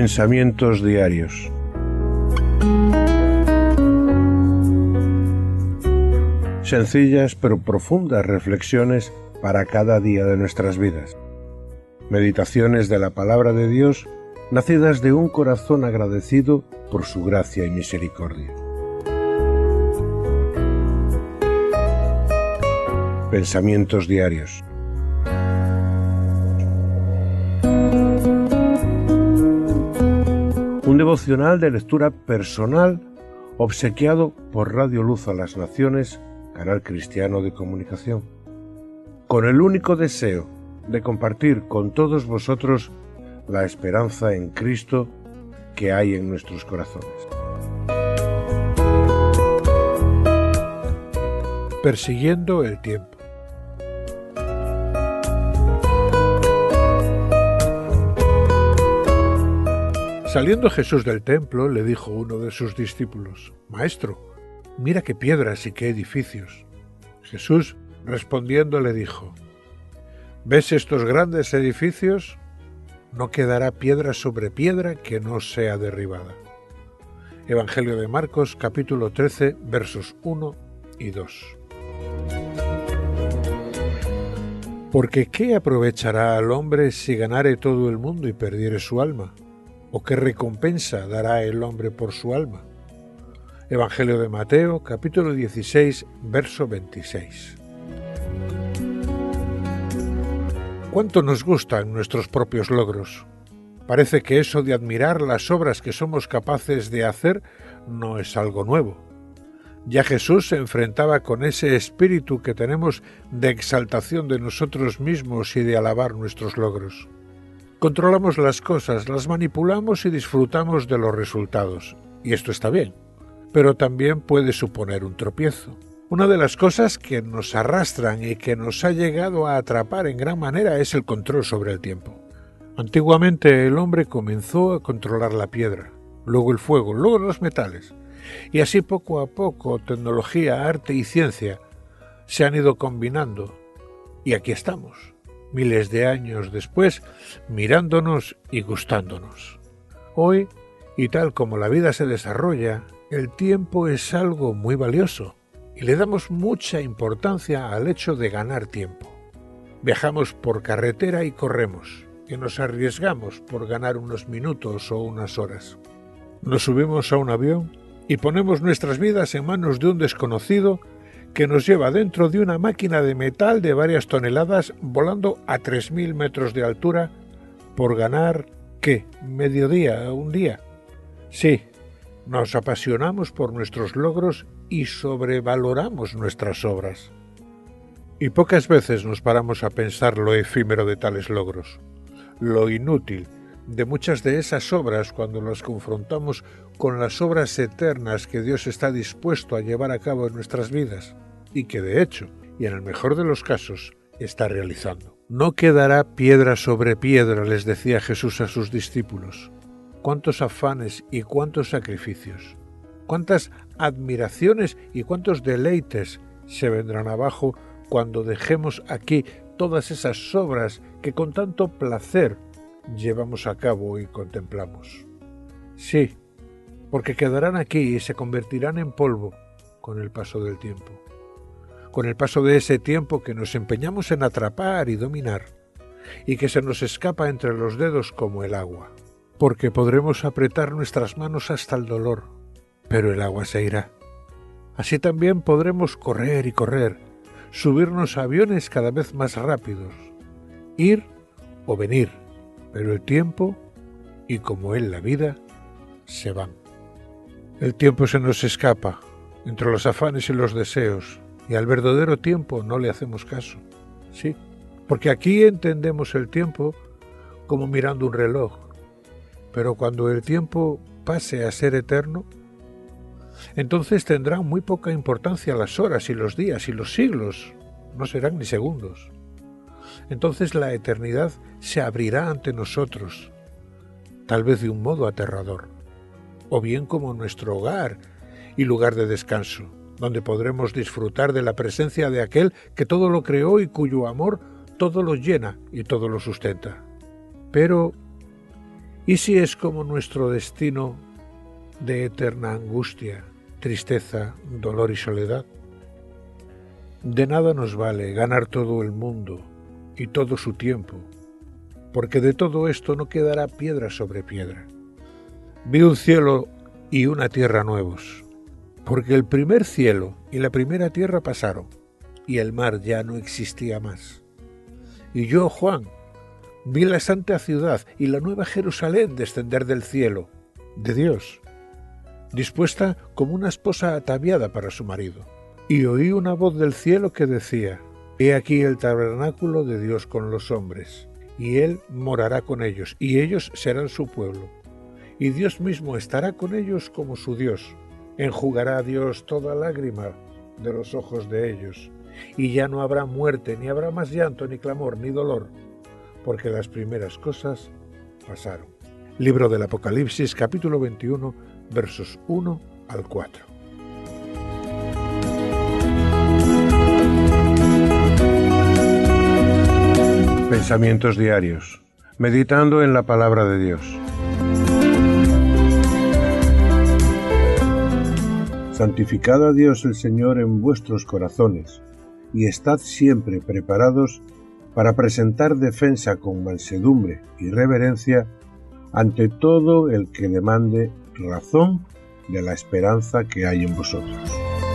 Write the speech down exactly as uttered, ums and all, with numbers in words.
Pensamientos diarios. Sencillas pero profundas reflexiones para cada día de nuestras vidas. Meditaciones de la palabra de Dios, nacidas de un corazón agradecido por su gracia y misericordia. Pensamientos diarios. Un devocional de lectura personal obsequiado por Radio Luz a las Naciones, canal cristiano de comunicación, con el único deseo de compartir con todos vosotros la esperanza en Cristo que hay en nuestros corazones. Persiguiendo el tiempo. Saliendo Jesús del templo, le dijo uno de sus discípulos: «Maestro, mira qué piedras y qué edificios». Jesús, respondiendo, le dijo: «¿Ves estos grandes edificios? No quedará piedra sobre piedra que no sea derribada». Evangelio de Marcos, capítulo trece, versos uno y dos. Porque ¿qué aprovechará al hombre si ganare todo el mundo y perdiere su alma? ¿O qué recompensa dará el hombre por su alma? Evangelio de Mateo, capítulo dieciséis, verso veintiséis. ¿Cuánto nos gustan nuestros propios logros? Parece que eso de admirar las obras que somos capaces de hacer no es algo nuevo. Ya Jesús se enfrentaba con ese espíritu que tenemos de exaltación de nosotros mismos y de alabar nuestros logros. Controlamos las cosas, las manipulamos y disfrutamos de los resultados. Y esto está bien, pero también puede suponer un tropiezo. Una de las cosas que nos arrastran y que nos ha llegado a atrapar en gran manera es el control sobre el tiempo. Antiguamente el hombre comenzó a controlar la piedra, luego el fuego, luego los metales. Y así poco a poco tecnología, arte y ciencia se han ido combinando. Y aquí estamos, miles de años después, mirándonos y gustándonos. Hoy, y tal como la vida se desarrolla, el tiempo es algo muy valioso y le damos mucha importancia al hecho de ganar tiempo. Viajamos por carretera y corremos, y nos arriesgamos por ganar unos minutos o unas horas. Nos subimos a un avión y ponemos nuestras vidas en manos de un desconocido que nos lleva dentro de una máquina de metal de varias toneladas volando a tres mil metros de altura por ganar, ¿qué? ¿Mediodía? ¿Un día? Sí, nos apasionamos por nuestros logros y sobrevaloramos nuestras obras. Y pocas veces nos paramos a pensar lo efímero de tales logros, lo inútil de muchas de esas obras cuando las confrontamos con las obras eternas que Dios está dispuesto a llevar a cabo en nuestras vidas y que de hecho, y en el mejor de los casos, está realizando. No quedará piedra sobre piedra, les decía Jesús a sus discípulos. Cuántos afanes y cuántos sacrificios, cuántas admiraciones y cuántos deleites se vendrán abajo cuando dejemos aquí todas esas obras que con tanto placer llevamos a cabo y contemplamos. Sí, porque quedarán aquí y se convertirán en polvo con el paso del tiempo. Con el paso de ese tiempo que nos empeñamos en atrapar y dominar, y que se nos escapa entre los dedos como el agua. Porque podremos apretar nuestras manos hasta el dolor, pero el agua se irá. Así también podremos correr y correr, subirnos a aviones cada vez más rápidos, ir o venir, pero el tiempo, y como él la vida, se van. El tiempo se nos escapa, entre los afanes y los deseos, y al verdadero tiempo no le hacemos caso. Sí, porque aquí entendemos el tiempo como mirando un reloj, pero cuando el tiempo pase a ser eterno, entonces tendrán muy poca importancia las horas y los días y los siglos, no serán ni segundos. Entonces la eternidad se abrirá ante nosotros, tal vez de un modo aterrador, o bien como nuestro hogar y lugar de descanso, donde podremos disfrutar de la presencia de aquel que todo lo creó y cuyo amor todo lo llena y todo lo sustenta. Pero, ¿Y si es como nuestro destino de eterna angustia, tristeza, dolor y soledad? De nada nos vale ganar todo el mundo y todo su tiempo, porque de todo esto no quedará piedra sobre piedra. Vi un cielo y una tierra nuevos, porque el primer cielo y la primera tierra pasaron, y el mar ya no existía más. Y yo, Juan, vi la santa ciudad y la nueva Jerusalén descender del cielo, de Dios, dispuesta como una esposa ataviada para su marido. Y oí una voz del cielo que decía: He aquí el tabernáculo de Dios con los hombres, y Él morará con ellos, y ellos serán su pueblo. Y Dios mismo estará con ellos como su Dios. Enjugará a Dios toda lágrima de los ojos de ellos, y ya no habrá muerte, ni habrá más llanto, ni clamor, ni dolor, porque las primeras cosas pasaron. Libro del Apocalipsis, capítulo veintiuno, versos uno al cuatro. Pensamientos diarios, meditando en la palabra de Dios. Santificad a Dios el Señor en vuestros corazones, y estad siempre preparados para presentar defensa con mansedumbre y reverencia ante todo el que demande razón de la esperanza que hay en vosotros.